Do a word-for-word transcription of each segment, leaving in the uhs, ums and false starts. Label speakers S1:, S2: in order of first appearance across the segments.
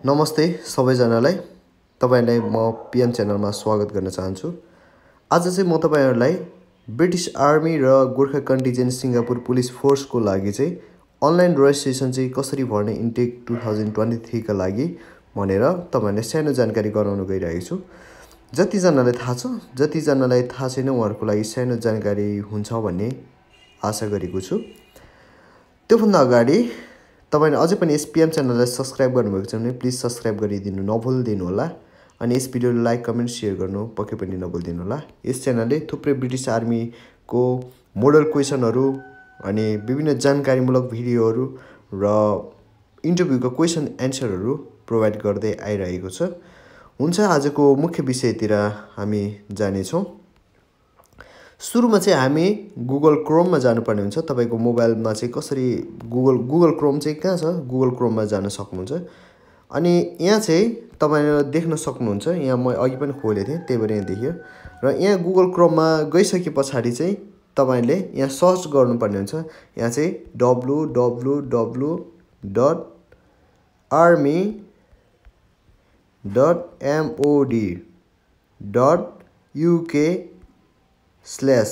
S1: नमस्ते सबैजनालाई तपाईलाई म पीएम च्यानलमा स्वागत गर्न चाहन्छु। आज चाहिँ म तपाईहरुलाई ब्रिटिश आर्मी र गोर्खा कन्टिजेन्ट सिंगापुर पुलिस फोर्सको लागि चाहिँ अनलाइन रजिस्ट्रेसन चाहिँ कसरी भर्ने इन्टेक दुई हजार तेइस का लागि भनेर तपाईहरुलाई सानो जानकारी गराउन गइरहेको छु। जति जनालाई थाहा छ जति जनालाई थाहा छैन उहाँहरुको लागि सानो जानकारी हुन्छ भन्ने आशा गरेको छु। त्यो भन्दा अगाडि तपाईले अझै पनि यस पीएम च्यानललाई सब्स्क्राइब गर्नुभएको छ भने प्लिज सब्स्क्राइब गरिदिनु नभुल्दिनु होला अनि यस भिडियोलाई लाइक कमेन्ट शेयर गर्नु पक्कै पनि नभुल्दिनु होला। यस च्यानलले थुप्रै ब्रिटिश आर्मी को मोडल क्वेशनहरु अनि विभिन्न जानकारीमूलक भिडियोहरु र इन्टरभ्युको क्वेशन एन्सरहरु प्रोवाइड गर्दै आइरहेको छ। हुन्छ आजको मुख्य विषयतिर हामी जाने छौं। सुरुमा चाहिँ हामी गुगल क्रोममा जानुपर्ने हुन्छ। तपाईको मोबाइलमा चाहिँ कसरी गुगल गुगल क्रोम चाहिँ कहाँ छ गुगल क्रोममा जान सक्नुहुन्छ। अनि यहाँ चाहिँ तपाईले देख्न सक्नुहुन्छ, यहाँ म अघि पनि खोलेको थिएँ त्यही भएर यहाँ देखियो। र यहाँ गुगल क्रोममा गइसके पछाडी चाहिँ तपाईले यहाँ सर्च गर्नुपर्ने हुन्छ। यहाँ चाहिँ W W W dot army dot MOD dot UK slash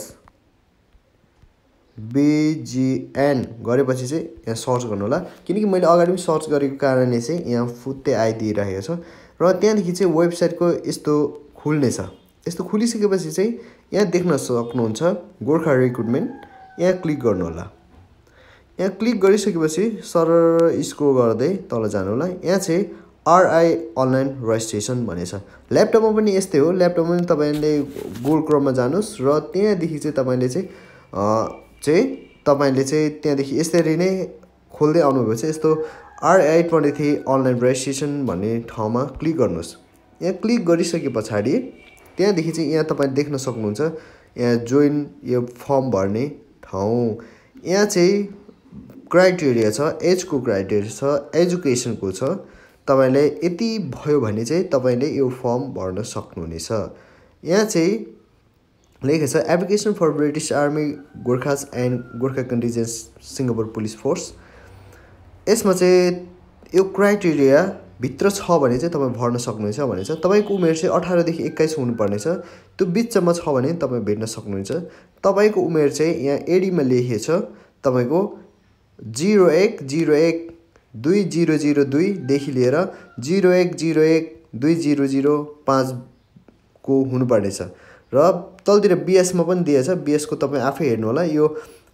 S1: BGN गरेपछि चाहिँ यहाँ सर्च गर्नु होला। किनकि मैले अगाडि पनि सर्च गरेको कारणले चाहिँ यहाँ फुत्तै आइदिइरहेको छ। र त्यहाँदेखि चाहिँ वेबसाइटको यस्तो खुल्नेछ। यस्तो खुलिसकेपछि चाहिँ यहाँ देख्न सक्नुहुन्छ गोर्खा रिक्रुटमेन्ट, यहाँ क्लिक गर्नु होला। यहाँ क्लिक गरिसकेपछि सरर स्क्रोल गर्दै तल जानु होला। यहाँ चाहिँ आरआई अनलाइन रजिस्ट्रेसन भनेछ। ल्यापटपमा पनि यस्तै हो। ल्यापटपमा पनि तपाईले गुगल क्रोममा जानुस् र त्यहाँदेखि चाहिँ तपाईले चाहिँ अ चाहिँ तपाईले चाहिँ त्यहाँदेखि यसरी नै खोल्दै आउनुभयो चाहिँ यस्तो आरआई तेइस अनलाइन रजिस्ट्रेसन भन्ने ठाउँमा क्लिक गर्नुस्। यहाँ क्लिक गरिसके पछाडी त्यहाँदेखि चाहिँ यहाँ तपाईले देख्न सक्नुहुन्छ यहाँ जोइन यो फर्म भर्ने ठाउँ। यहाँ चाहिँ क्राइटेरिया छ, एजको क्राइटेरिया छ, एजुकेसनको छ। तपाईले यति भयो भने चाहिँ तपाईले यो फर्म भर्न सक्नुहुनेछ। यहाँ चाहिँ लेखेको छ application for British Army Gorkhas and Gorkha contingent Singapore police force. यसमा चाहिँ यो क्राइटेरिया भित्र छ भने चाहिँ तपाई भर्न सक्नुहुन्छ भनेछ। तपाईको उमेर चाहिँ अठार देखि एक्काइस हुनुपर्नेछ। त्यो बिचमा छ भने तपाई भेट्न सक्नुहुन्छ। तपाईको उमेर चाहिँ यहाँ एडीमा लेखिएको छ तपाईको शून्य एक शून्य एक दुई शून्य शून्य दुई देखि लिएर शून्य एक शून्य एक दुई शून्य शून्य पाँच को हुनुपर्नेछ। र तलतिर बीएस मा पनि दिएछ। बीएस को तपाई आफै हेर्नु होला। यो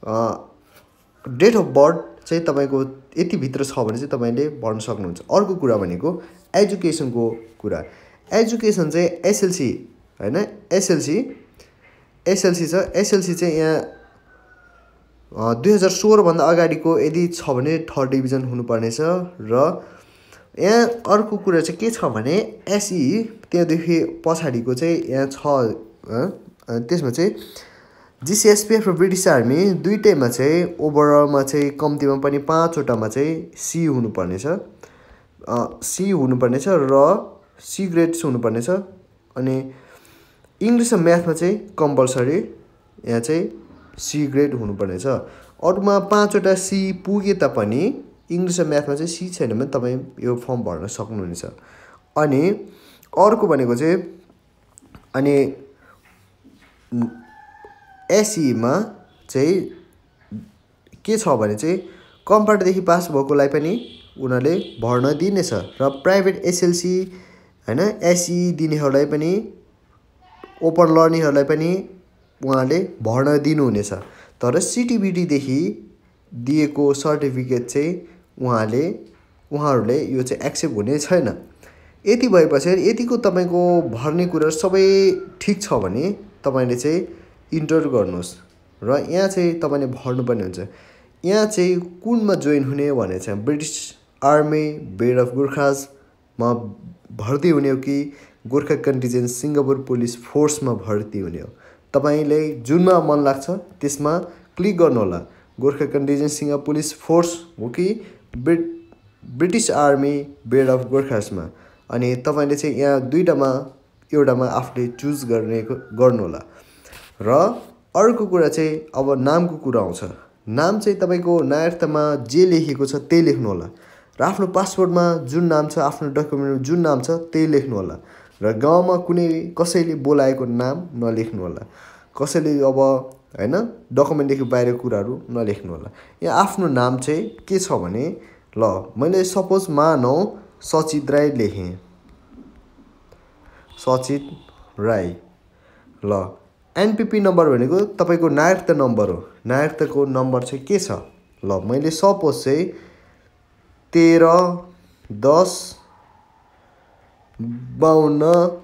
S1: डेट अफ बर्थ चाहिँ तपाईको यति भित्र छ भने चाहिँ तपाईले भर्न सक्नुहुन्छ। अर्को कुरा भनेको एजुकेसनको कुरा। एजुकेसन चाहिँ एसएलसी हैन, एसएलसी एसएलसी छ। एसएलसी चाहिँ यहाँ दुई हजार सोह्र भन्दा अगाडिको यदि छ भने थर्ड डिभिजन हुनुपर्नेछ। र यहाँ अर्को कुरा चाहिँ के छ भने एसई त्यहाँदेखि पछाडीको चाहिँ यहाँ छ। त्यसमा चाहिँ जीसीएसपीएफ र ब्रिटिश आर्मी दुईटैमा चाहिँ ओभरअलमा चाहिँ कम्तीमा पनि पाँचवटामा चाहिँ सी हुनुपर्नेछ। सी हुनुपर्नेछ र सी ग्रेड्स हुनुपर्नेछ। अनि इङ्ग्लिस र म्याथमा चाहिँ कम्पलसरी यहाँ चाहिँ सी ग्रेड हुनुपर्नेछ। अरूमा पाँचवटा सी पुगे तापनि इङ्ग्लिस र म्याथमा चाहिँ सी छैन भने तपाई यो फर्म भर्न सक्नुहुनेछ। अनि अर्को भनेको चाहिँ अनि एसई मा चाहिँ के छ भने चाहिँ कम्पार्टदेखि पास भएकोलाई पनि उनीहरूले भर्न दिनेछ। र प्राइभेट एसएलसी हैन एसई दिनेहरूलाई पनि ओपन लर्निङहरूलाई पनि उहाँले भर्न दिनुहुनेछ। तर सीटीबीटी देखि दिएको सर्टिफिकेट चाहिँ उहाँले उहाँहरूले यो चाहिँ एक्सेप्ट हुने छैन। यति भएपछि यतिको तपाईको भर्ने कुरा सबै ठीक छ भने तपाईले चाहिँ इन्टर गर्नुस् र यहाँ चाहिँ तपाईले भर्नुपर्ने हुन्छ। यहाँ चाहिँ कुनमा जोइन हुने भने चाहिँ ब्रिटिश आर्मी बेड अफ गोर्खासमा भर्ती हुने हो कि गोर्खा कन्टिजेन्ट सिंगापुर पुलिस फोर्समा भर्ती हुने हो। तपाईले जुनमा मन लाग्छ त्यसमा क्लिक गर्नु होला। Gorkha contingent Singapore police force हो कि ब्रिट ब्रिटिश आर्मी बेड अफ गोर्खासमा। अनि तपाईले चाहिँ यहाँ दुईटामा एउटामा आफूले चुज गर्ने गर्नु होला। र अर्को कुरा चाहिँ अब नामको कुरा आउँछ। नाम चाहिँ तपाईको नायर्थमा जे लेखेको छ त्यही लेख्नु होला। र आफ्नो पासपोर्टमा जुन नाम छ आफ्नो डकुमेन्टमा जुन नाम छ त्यही लेख्नु होला र गाउँमा कुनै कसैले बोलाएको नाम नलेख्नु होला कसैले अब हैन डकुमेन्टदेखि बाहिरको कुराहरू नलेख्नु होला यहाँ आफ्नो नाम चाहिँ के छ भने ल मैले सपोज मानौ सचित राई लेखेँ सचित राई ल एनपीपी नम्बर भनेको तपाईको नागरिकता नम्बर हो नागरिकताको नम्बर चाहिँ के छ ल मैले सपोज चाहिँ तेह्र दस बाउन्न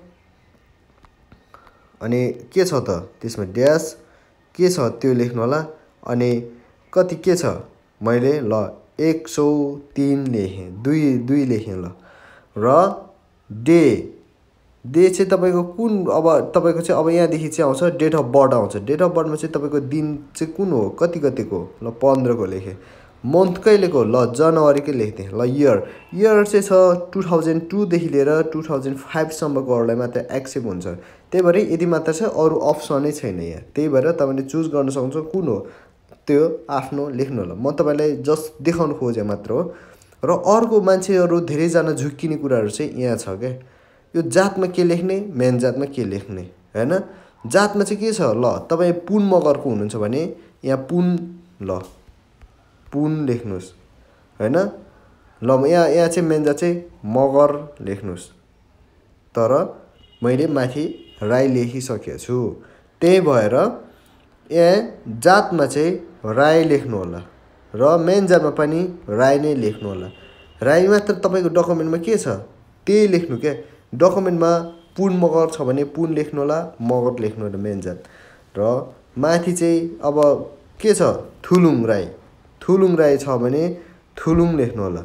S1: अनि के छ त त्यसमा ड्यास के छ त्यो लेख्नु होला अनि कति के छ मैले ल एक सौ तीन लेखेँ दुई दुई लेखेँ ल र डे डे चाहिँ तपाईको कुन अब तपाईको चाहिँ अब यहाँदेखि चाहिँ आउँछ डेट अफ बर्थ आउँछ डेट अफ बर्थमा चाहिँ तपाईको दिन चाहिँ कुन हो कति कतिको ल पन्ध्र को लेखेँ मन्थ कहिलेको ल जनवरीकै लेख्थेँ ल इयर इयर चाहिँ छ टु थाउजन्ड टू देखि लिएर टु थाउजन्ड फाइभ सम्मकोहरूलाई मात्र एक्सेप्ट हुन्छ त्यही भएर यदि मात्र छ अरू अप्सनै छैन यहाँ त्यही भएर तपाईँले चुज गर्न सक्नुहुन्छ कुन हो त्यो आफ्नो लेख्नु होला म तपाईँलाई जस्ट देखाउन खोजेँ मात्र हो र अर्को मान्छेहरू धेरैजना झुक्किने कुराहरू चाहिँ यहाँ छ क्या यो जातमा के लेख्ने मेन जातमा के लेख्ने हैन जातमा चाहिँ के छ ल तपाईँ पुन मगरको हुनुहुन्छ भने यहाँ पुन ल पुन लेख्नुहोस् हैन ल यहाँ यहाँ चाहिँ मेन जात चाहिँ मगर लेख्नुहोस् तर मैले माथि राई लेखिसकेको छु त्यही भएर यहाँ जातमा चाहिँ राई लेख्नु होला र मेन जातमा पनि राई नै लेख्नु होला राई मात्र तपाईँको डकुमेन्टमा के छ त्यही लेख्नु क्या डकुमेन्टमा पुन मगर छ भने पुन लेख्नु होला मगर लेख्नु होला मेन जात र माथि चाहिँ अब के छ थुलुङ राई थुलुङ राई छ भने थुलुङ लेख्नु होला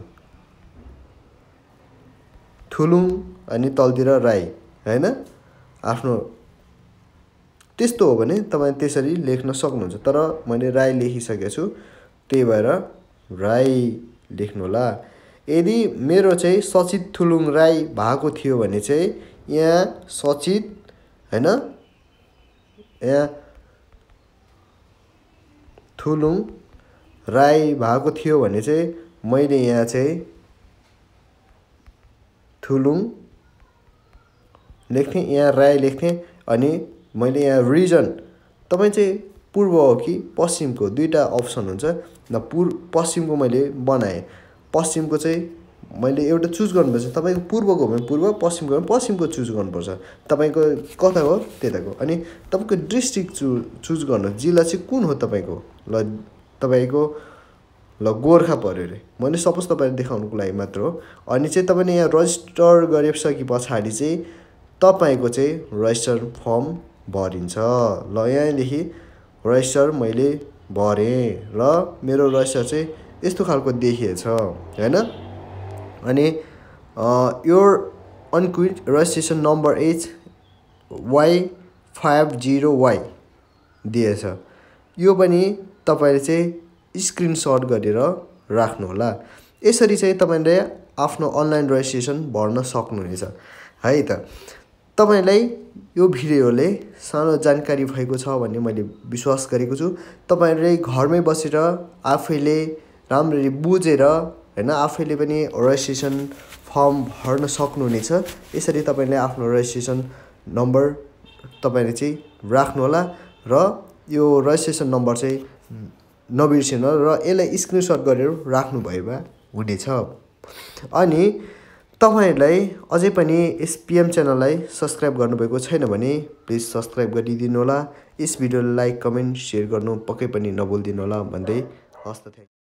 S1: थुलुङ अनि तलतिर राई हैन आफ्नो त्यस्तो हो भने तपाईँ त्यसरी लेख्न सक्नुहुन्छ तर मैले राई लेखिसकेको छु त्यही भएर राई लेख्नु होला यदि मेरो चाहिँ सचित थुलुङ राई भएको थियो भने चाहिँ यहाँ सचित हैन यहाँ थुलुङ राई भएको थियो भने चाहिँ मैले यहाँ चाहिँ थुलुङ लेख्थेँ यहाँ राई लेख्थेँ अनि मैले यहाँ रिजन तपाईँ चाहिँ पूर्व हो कि पश्चिमको दुईटा अप्सन हुन्छ न पूर्व पश्चिमको मैले बनाएँ पश्चिमको चाहिँ मैले एउटा चुज गर्नुपर्छ तपाईँको पूर्वको हो भने पूर्व पश्चिमको हो भने पश्चिमको चुज गर्नुपर्छ तपाईँको कता हो त्यताको अनि तपाईँको डिस्ट्रिक्ट चु चुज गर्नु जिल्ला चाहिँ कुन हो तपाईँको ल तपाईँको ल गोर्खा पऱ्यो अरे मैले सपोज तपाईँले देखाउनुको लागि मात्र हो अनि चाहिँ तपाईँले यहाँ रजिस्टर गरिसके पछाडि चाहिँ तपाईँको चाहिँ रजिस्टर फर्म भरिन्छ ल यहाँदेखि रजिस्टर मैले भरेँ र मेरो रजिस्टर चाहिँ यस्तो खालको देखिएछ हैन अनि your unique registration number is Y five zero Y दिएछ यो पनि तपाईँले चाहिँ स्क्रिनसट गरेर राख्नु होला यसरी चाहिँ तपाईँले आफ्नो अनलाइन रजिस्ट्रेसन भर्न सक्नुहुनेछ है त तपाईलाई यो भिडियोले सानो जानकारी भएको छ भन्ने मैले विश्वास गरेको छु तपाईहरुले घरमै बसेर आफैले राम्ररी बुझेर हैन आफैले पनि रजिस्ट्रेसन फर्म भर्न सक्नुहुनेछ यसरी तपाईले आफ्नो रजिस्ट्रेसन नम्बर तपाईले चाहिँ राख्नु होला र यो रजिस्ट्रेसन नम्बर चाहिँ नबिर्सिनु र यसलाई स्क्रिनशट गरेर राख्नु भएमा हुनेछ अनि तपाईहरुलाई अझै पनि यस पीएम च्यानललाई सब्स्क्राइब गर्नुभएको छैन भने प्लिज सब्स्क्राइब गरिदिनु होला यस भिडियोलाई लाइक कमेन्ट शेयर गर्नु पक्कै पनि नभुल्दिनु होला भन्दै हस्त